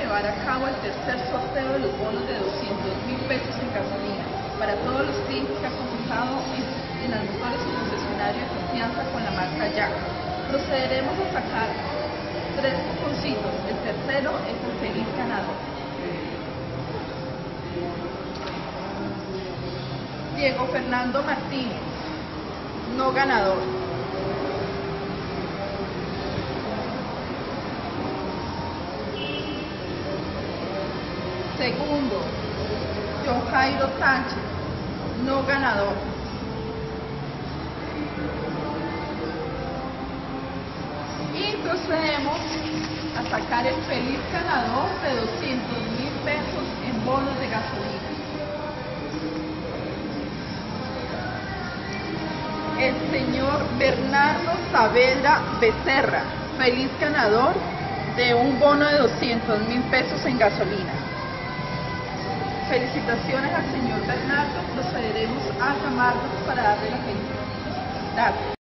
llevar a cabo el tercer sorteo de los bonos de 200.000 pesos en gasolina para todos los clientes que han cotizado en las motores y concesionario de confianza con la marca Jack. Procederemos a sacar 3 cuponcitos. El tercero es el feliz ganador. Diego Fernando Martínez, no ganador. Segundo, John Jairo Sánchez, no ganador. Y procedemos a sacar el feliz ganador de 200.000 pesos en bonos de gasolina. El señor Bernardo Saavedra Becerra, feliz ganador de un bono de 200.000 pesos en gasolina. Felicitaciones al señor Bernardo, procederemos a llamarlo para darle la felicidad.